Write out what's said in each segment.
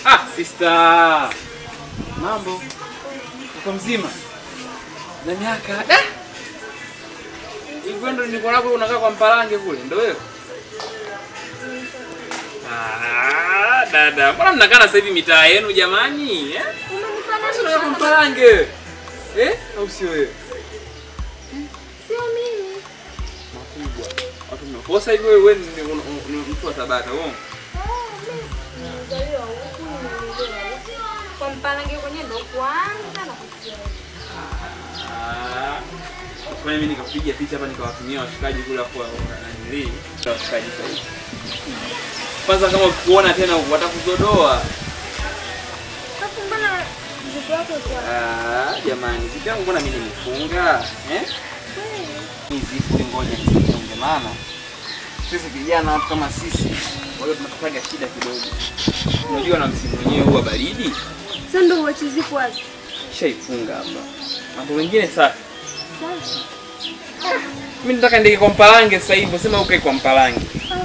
Ah, sister. Mambo. Uko mzima? Na miaka. Hivyo ndo niko nako unakaa kwa Mpalange kule, ndio wewe? Ah, dada, mbona mnakaa sasa hivi mitaa yenu jamani? Unanifanya kwa Mpalange. Au sio wewe? Sio mimi. Makubwa. Watu mnakosa hivi wewe ni mtu wa Tabata, wewe? Kwa Mpalange kwenye ndo kwanza na kusikia. Kwa mimi nikapiga picha hapa nikawatumia washikaji kule hapo nanili. Washikaji sasa. Kwanza kama kuona tena watakuzodoa. Sasa mbona mzigo wako kwa? Jamani, zipo yangu mbona mimi nimefunga? Hizi ngoja nifunge maana sisi vijana watu kama sisi wale tunapataga shida kidogo. Unajua na msimu wenyewe huwa baridi. Sasa ndo uache zipo wapi? Shaifunga hapa. Mambo mengine safi. Mimi nataka ndike kwa Mpalange sasa hivi, sema ukae kwa Mpalange.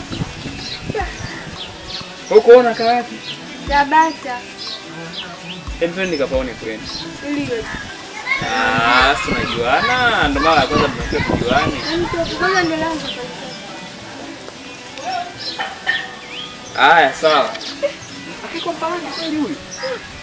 Huko una wapi? Tabata. Hebu nikapaone kwenu. Ndio. Tunajuana, ndio maana kwanza tunataka tujuane. Kwanza ndio langu kabisa. Haya, sawa. Akiko Mpalange kweli huyu?